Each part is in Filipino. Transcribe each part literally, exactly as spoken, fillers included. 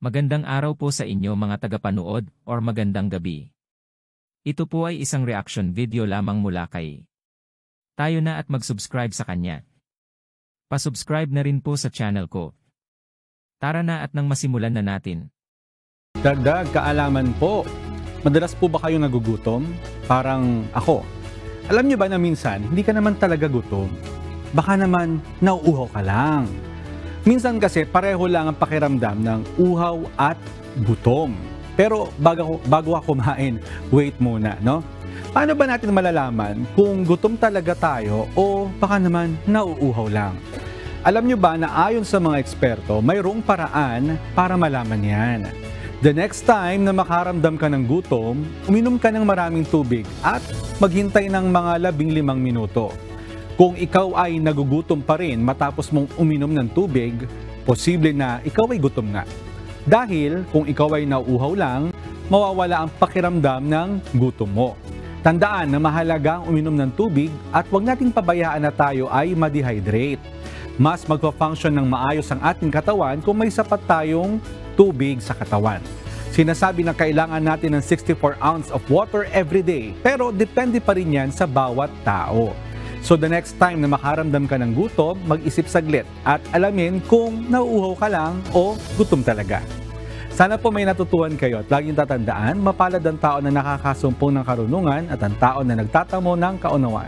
Magandang araw po sa inyo mga tagapanood or magandang gabi. Ito po ay isang reaction video lamang mula kay Tayo na at mag-subscribe sa kanya. Pa-subscribe na rin po sa channel ko. Tara na at nang masimulan na natin. Dagdag kaalaman po. Madalas po ba kayong nagugutom? Parang ako. Alam niyo ba na minsan, hindi ka naman talaga gutom. Baka naman, nauuhaw ka lang. Minsan kasi pareho lang ang pakiramdam ng uhaw at gutom. Pero bago, bago ako kumain, wait muna, no? Paano ba natin malalaman kung gutom talaga tayo o baka naman nauuhaw lang? Alam nyo ba na ayon sa mga eksperto, mayroong paraan para malaman yan. The next time na makaramdam ka ng gutom, uminom ka ng maraming tubig at maghintay ng mga labing limang minuto. Kung ikaw ay nagugutom pa rin matapos mong uminom ng tubig, posible na ikaw ay gutom nga. Dahil kung ikaw ay nauuhaw lang, mawawala ang pakiramdam ng gutom mo. Tandaan na mahalaga ang uminom ng tubig at huwag nating pabayaan na tayo ay ma-dehydrate. Mas magpa-function ng maayos ang ating katawan kung may sapat tayong tubig sa katawan. Sinasabi na kailangan natin ng sixty-four ounce of water every day, pero depende pa rin yan sa bawat tao. So the next time na makaramdam ka ng gutom, mag-isip saglit at alamin kung nauuhaw ka lang o gutom talaga. Sana po may natutuhan kayo at laging tatandaan, mapalad ang tao na nakakasumpong ng karunungan at ang tao na nagtatamo ng kaunawaan.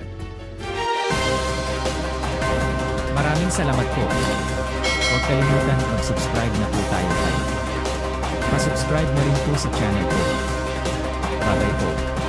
Maraming salamat po. Huwag kalimutan mag-subscribe na po tayo tayo. Pa-subscribe na rin po sa channel ko. Bye-bye po.